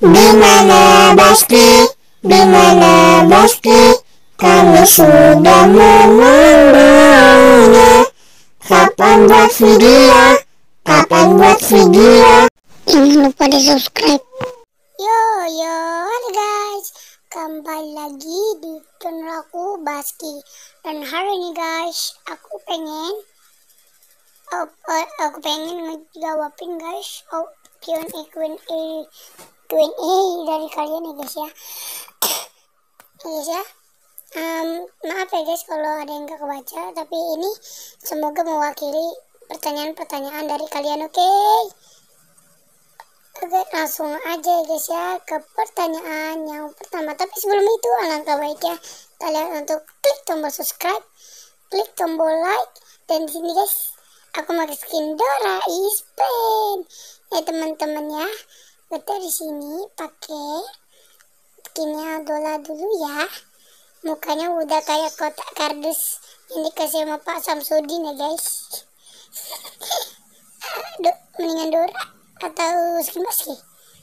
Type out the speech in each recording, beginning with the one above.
Dimana Basti? Dimana Basti? Kami sudah menunggunya. Kapan buat video? Kapan buat video? Jangan lupa di subscribe. Yo, halo guys, kembali lagi di channel aku Baski. Dan hari ini guys, aku pengen ngejawabin guys Q&A dari kalian ya guys ya. Guys ya, maaf ya guys kalau ada yang gak kebaca, tapi ini semoga mewakili pertanyaan-pertanyaan dari kalian. Oke, langsung aja ya guys ya ke pertanyaan yang pertama. Tapi sebelum itu alangkah baiknya kalian untuk klik tombol subscribe, klik tombol like, dan di sini guys aku pakai skin Dora Ispen ya teman-teman ya. Kita di sini pakai skinnya Dola dulu ya. Mukanya udah kayak kotak kardus yang dikasih sama Pak Samsudin ya guys. Mendingan Dora atau skin Baski?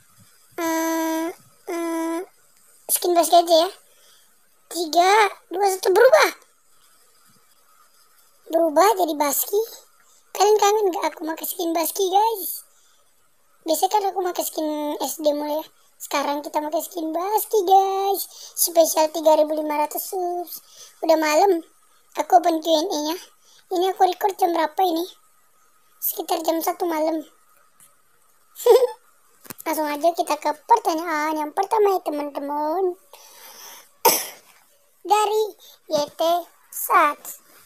Skin Baski aja ya. 3, 2, 1 berubah jadi Baski. Kalian kangen gak aku pakai skin Baski guys? Biasanya kan aku pakai skin SD mulai ya. Sekarang kita pakai skin Baski guys. Spesial 3.500 subs. Udah malam. Aku open Q&A nya. Ini aku record jam berapa ini? Sekitar jam 1 malam. Langsung aja kita ke pertanyaan yang pertama ya teman-teman. Dari YT Sat.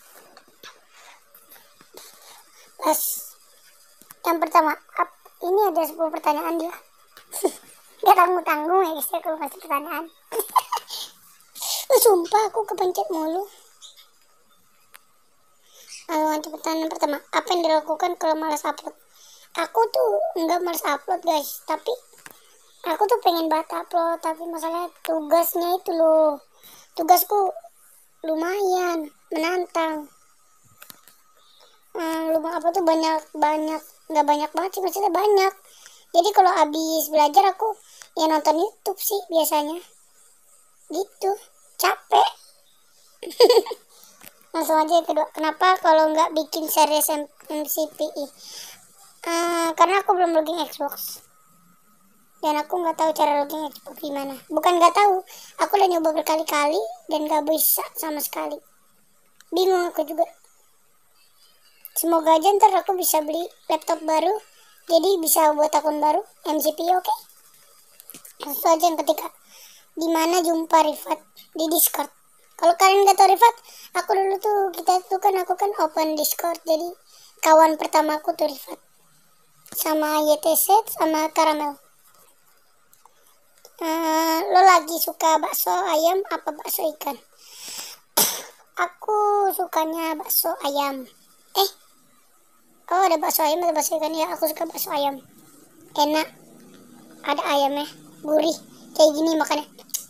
Pas yang pertama, ini ada 10 pertanyaan dia. Gak tanggung-tanggung ya guys ya kalau kasih pertanyaan. Sumpah aku kepencet mulu. Lalu pertanyaan pertama, apa yang dilakukan kalau malas upload? Aku tuh nggak malas upload guys, tapi aku tuh pengen banget upload, tapi masalahnya tugasnya itu loh. Tugasku lumayan menantang. Apa tuh banyak nggak banyak banget sih, maksudnya banyak. Jadi kalau habis belajar aku ya nonton YouTube sih biasanya gitu, capek. Langsung aja yang kedua, kenapa kalau nggak bikin series MCPI? Karena aku belum login Xbox dan aku nggak tahu cara login Xbox gimana. Bukan nggak tahu, aku udah nyoba berkali-kali dan nggak bisa sama sekali. Bingung aku juga. Semoga aja ntar aku bisa beli laptop baru, jadi bisa buat akun baru MCP. Oke. Langsung aja yang ketiga, dimana jumpa Rifat? Di Discord. Kalau kalian nggak tahu Rifat, aku dulu tuh aku kan open Discord, jadi kawan pertama aku tuh Rifat sama YTZ sama Karamel. Lo lagi suka bakso ayam apa bakso ikan? Aku sukanya bakso ayam. Oh, ada bakso ayam, ada bakso ikan ya. Aku suka bakso ayam, enak, ada ayamnya, gurih, kayak gini makannya.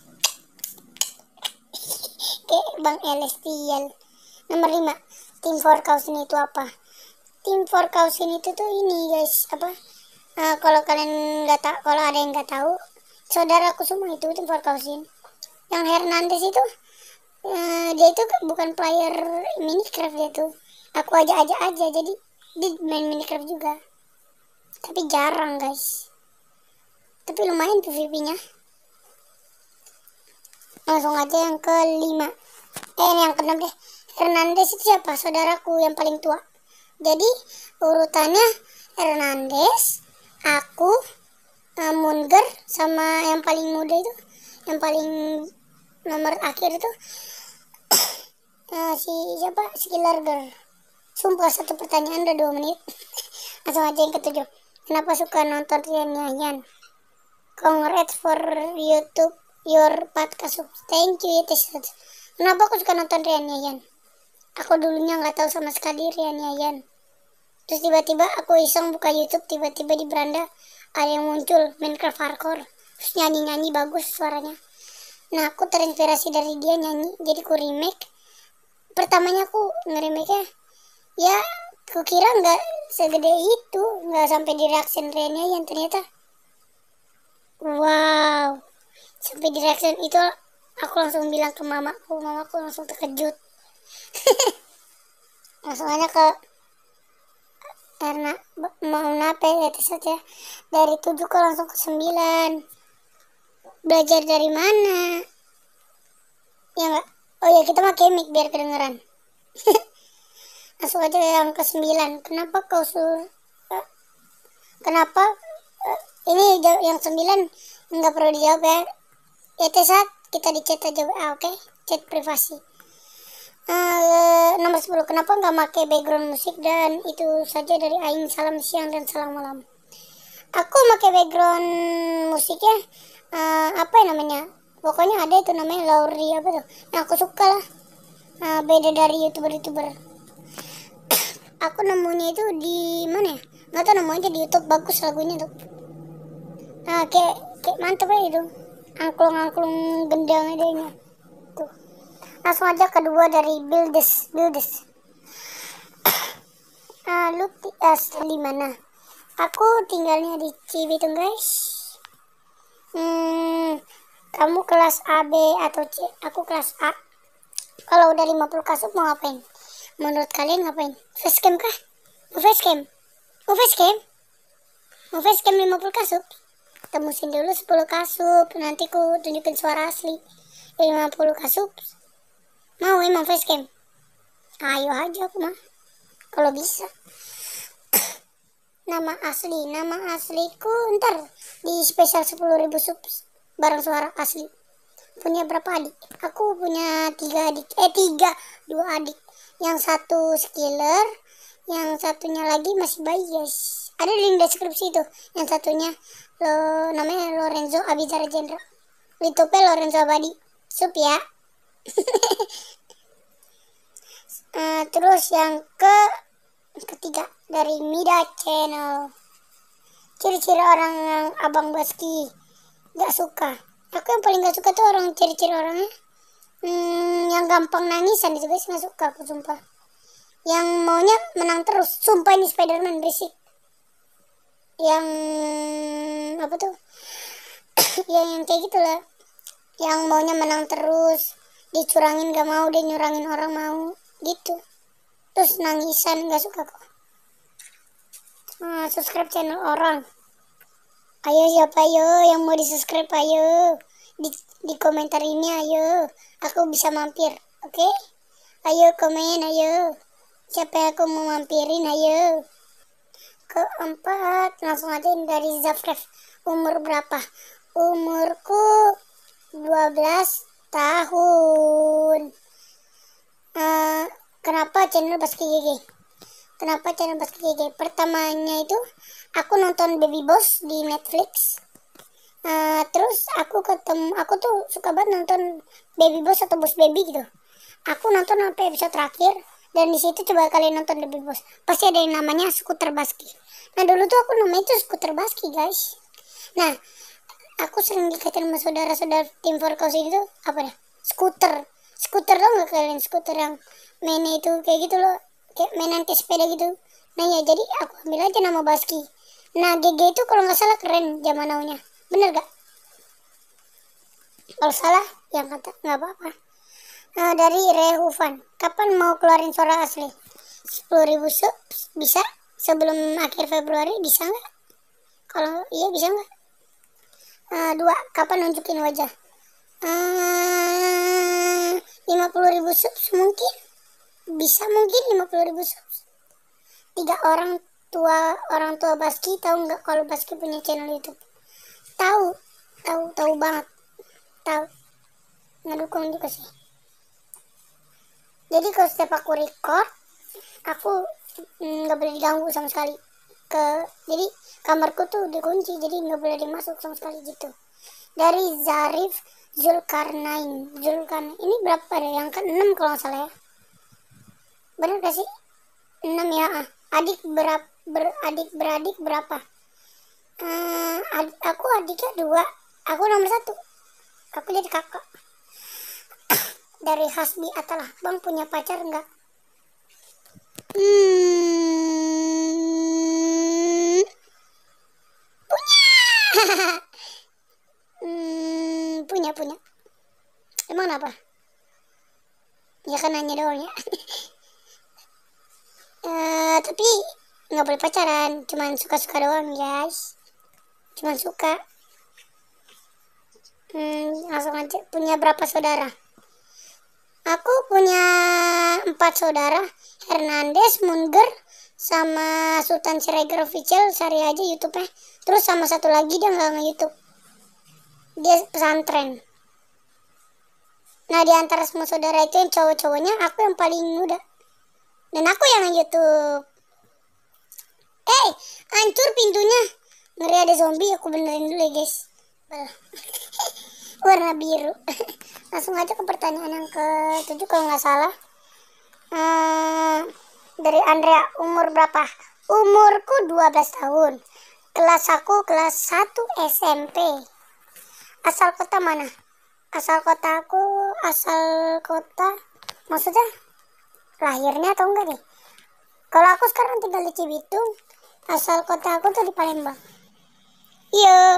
Kayak Bang Elestial. Nomor 5, Team for Kausin itu apa? Team for Kausin itu tuh ini guys, apa? Kalau kalian nggak tahu, kalau ada yang nggak tahu, saudaraku semua itu Team for Kausin. Yang Hernandez itu, dia itu bukan player minicraft, dia tuh aku aja, jadi dia main minicraft juga, tapi jarang guys, tapi lumayan PVP nya. Langsung aja yang kelima, yang keenam deh. Hernandez itu siapa? Saudaraku yang paling tua. Jadi urutannya Hernandez, aku, Munger, sama yang paling muda itu, yang paling nomor akhir itu si siapa? Skiller Girl. Sumpah satu pertanyaan udah 2 menit. Langsung aja yang ketujuh, kenapa suka nonton Rian Yayan? Congrats for YouTube your podcast. Thank you. Kenapa aku suka nonton Rian Yayan? Aku dulunya nggak tahu sama sekali Rian Yayan. Terus tiba-tiba aku iseng buka YouTube, tiba-tiba di beranda ada yang muncul Minecraft hardcore, terus nyanyi bagus suaranya. Nah aku terinspirasi dari dia nyanyi, jadi aku remake. Pertamanya aku nge-remake-nya ya, kukira nggak segede itu, nggak sampai di reaction Rian Yayan. Ternyata wow, Sampai di reaction itu aku langsung bilang ke mamaku langsung terkejut. Langsung aja ke karena mau nape ya saja dari 7 kok langsung ke 9. Belajar dari mana ya enggak? Oh ya, kita pakai mic biar kedengeran. Langsung aja yang ke 9. Kenapa kau suruh kenapa ini yang 9 nggak perlu dijawab ya. Ya saat kita di chat aja. Oke. Chat privasi. Nomor 10, kenapa nggak pakai background musik? Dan itu saja dari aing. Salam siang dan salam malam. Aku pakai background musiknya apa ya namanya, pokoknya ada itu namanya Lauri apa tuh. Nah aku suka lah. Beda dari youtuber. Aku nemunya itu di mana ya, nggak tahu, nemunya di YouTube, bagus lagunya tuh. Kayak mantep ya itu, angklung gendang adanya tuh. Langsung aja kedua dari Buildes. Lu di mana? Aku tinggalnya di Cibitung guys. Kamu kelas A, B, atau C? Aku kelas A. Kalau udah 50 kasus mau ngapain? Menurut kalian ngapain? Facecam kah? Mau facecam 50 kasus? Tembusin dulu 10 kasus, nanti ku tunjukin suara asli. 50 kasus. Mau emang facecam? Ayo aja aku mah. Kalau bisa. Nama asliku ntar di spesial 10.000 subs bareng suara asli. Punya berapa adik? Aku punya 3 adik. 2 adik. Yang satu skiller, yang satunya lagi masih bayi guys. Ada di link deskripsi itu. Yang satunya namanya Lorenzo Abizar Jendra. YouTube Lorenzo Abadi. Sup ya. Terus yang ketiga dari Mida Channel. Ciri-ciri orang yang abang Baski gak suka. Aku yang paling gak suka tuh orang, ciri-ciri orangnya yang gampang nangisan itu guys, gak suka aku sumpah. Yang maunya menang terus, sumpah ini Spiderman berisik. Yang apa tuh yang kayak gitulah, yang maunya menang terus, dicurangin gak mau, dia nyurangin orang mau gitu. Terus nangisan gak suka kok. Subscribe channel orang. Ayo siapa yang mau di subscribe, ayo di komentar ini, ayo aku bisa mampir. Oke? Ayo komen, ayo siapa yang aku mau mampirin, ayo. Keempat, langsung aja dari Zafref. Umur berapa? Umurku 12 tahun. Kenapa channel Baski GG? Pertamanya itu aku nonton Baby Boss di Netflix. Terus aku tuh suka banget nonton Baby Boss atau Boss Baby gitu. Aku nonton sampai episode terakhir, dan di situ coba kalian nonton Baby Boss, pasti ada yang namanya skuter Baski. Nah dulu tuh aku namanya itu skuter Baski guys. Nah aku sering dikatain sama saudara-saudara tim Forkos itu apa ya, skuter tau nggak kalian, skuter yang mainnya itu kayak gitu loh, kayak mainan kayak sepeda gitu. Nah ya jadi aku ambil aja nama Baski. Nah GG itu kalau nggak salah keren zaman now-nya, bener gak? Kalau salah yang kata nggak apa-apa. Dari Rehufan, kapan mau keluarin suara asli? 10.000 subs bisa? Sebelum akhir Februari bisa nggak? Kalau iya bisa nggak? 2, kapan nunjukin wajah? 50.000 subs mungkin bisa, 50.000 subs. 3, orang tua Baski tahu nggak kalau Baski punya channel YouTube? Tahu banget, tahu, ngedukung juga sih. Jadi kalau setiap aku record, aku nggak boleh diganggu sama sekali. Jadi kamarku tuh dikunci, jadi nggak boleh dimasuk sama sekali gitu. Dari Zarif Zulkarnain, ini berapa deh? Yang ke-6 kalau nggak salah ya. Bener gak sih? 6 ya. Beradik berapa? Aku adiknya 2. Aku nomor 1. Aku jadi kakak. Dari Hasbi Atalah, bang punya pacar nggak? Punya. punya. Emang apa? Ya kan nanya doang ya. Tapi nggak boleh pacaran, cuman suka-suka doang guys, cuman suka. Langsung aja. Punya berapa saudara? Aku punya 4 saudara, Hernandez, Munger, sama Sultan Siregar Official, cari aja YouTube-nya. Terus sama satu lagi dia nggak nge-YouTube, dia pesantren. Nah, di antara semua saudara itu yang cowok-cowoknya aku yang paling muda, dan aku yang nge-YouTube. Hancur pintunya, ngeri ada zombie. Aku benerin dulu ya guys. Warna biru. Langsung aja ke pertanyaan yang ke-7 kalau nggak salah. Dari Andrea, umur berapa? Umurku 12 tahun. Kelas aku kelas 1 SMP. Asal kota mana? Asal kota aku, maksudnya lahirnya atau enggak nih? Kalau aku sekarang tinggal di Cibitung, asal kota aku tuh di Palembang. Iya.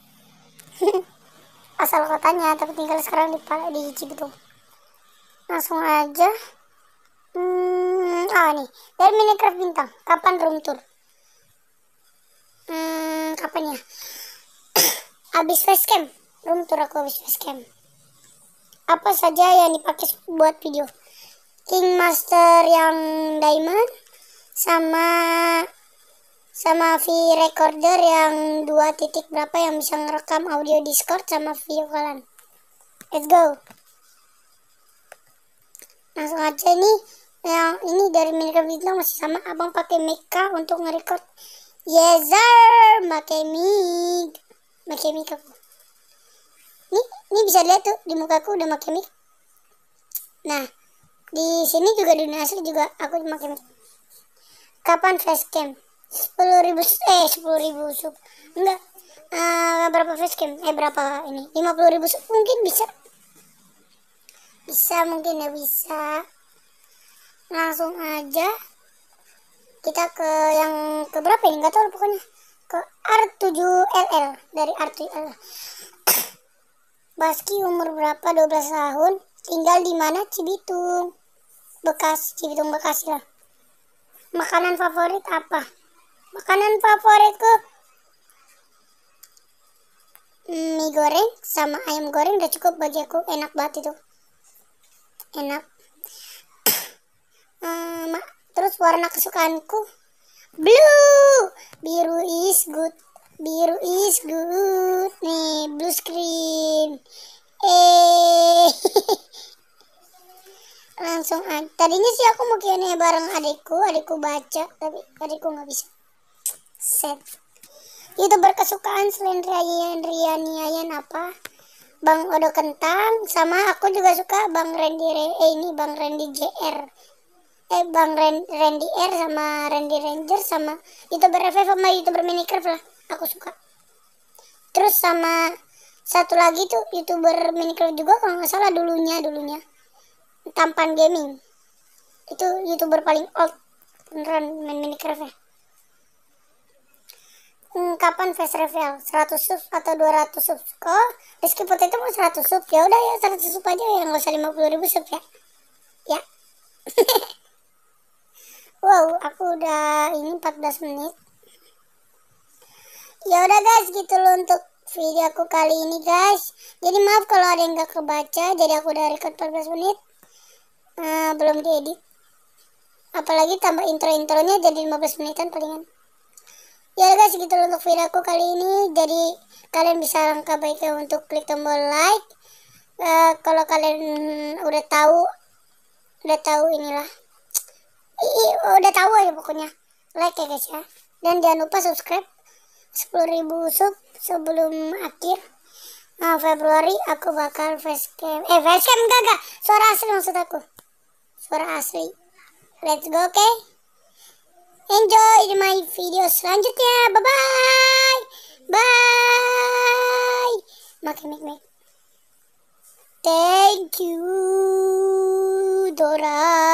Asal kotanya, tapi tinggal sekarang di Cibitung. Langsung aja. Nih, dari minicraft bintang, kapan room tour? Kapan ya? Abis facecam, room tour aku abis facecam. Apa saja yang dipakai buat video? King Master yang diamond, sama V-recorder yang 2 titik berapa yang bisa ngerekam audio Discord sama video kalian. Let's go. Langsung aja nih, yang ini dari minicraft bintang masih sama. Abang pakai mic untuk nge-record? Yes sir, pakai mic aku. Ini bisa lihat tuh di mukaku udah pakai mic. Nah, di sini juga di dunia asli juga aku pakai mic. Kapan facecam? 10.000 sub. Enggak. Berapa facecam? Berapa ini? 50.000 sub mungkin bisa. Mungkin ya bisa. Langsung aja kita ke yang ke berapa ini? Enggak tahu pokoknya. Ke R7LL, dari R7LL. Baski umur berapa? 12 tahun. Tinggal di mana? Cibitung. Cibitung Bekasi lah. Makanan favorit apa? Makanan favoritku mie goreng sama ayam goreng udah cukup bagi aku. Enak banget itu. Enak. Terus warna kesukaanku blue. Biru is good. Nih, blue screen. Langsung aja. Tadinya sih aku mau Q&A bareng adikku baca, tapi adikku nggak bisa. Set. YouTuber kesukaan selain Rian apa? Bang Odo Kentang, sama aku juga suka Bang Randy JR. Bang Randy R sama Randy Ranger, sama YouTuber FF sama YouTuber minicraft lah. Aku suka. Terus sama satu lagi tuh YouTuber minicraft juga kalau nggak salah dulunya. Tampan Gaming. Itu YouTuber paling old beneran main minicraft ya. Kapan face reveal? 100 sub atau 200 sub? Kok Rizky Potato mau 100 sub? Ya udah ya 100 sub aja ya, nggak usah 50.000 sub ya. Ya. Wow, aku udah ini 14 menit. Ya udah guys, gitu loh untuk video aku kali ini guys. Jadi maaf kalau ada yang gak kebaca, jadi aku udah record 14 menit. Belum diedit. Apalagi tambah intro-intronya jadi 15 menitan palingan. Ya guys, gitu loh untuk video aku kali ini. Jadi kalian bisa langkah baiknya untuk klik tombol like. Kalau kalian udah tahu inilah. Udah tahu aja pokoknya. Like ya guys ya. Dan jangan lupa subscribe. 10.000 sub sebelum akhir Februari aku bakal facecam. Facecam enggak. Suara asli maksud aku. Suara asli. Let's go, okay? Enjoy my video selanjutnya. Bye-bye. Bye. Makin mic. Thank you, Dora.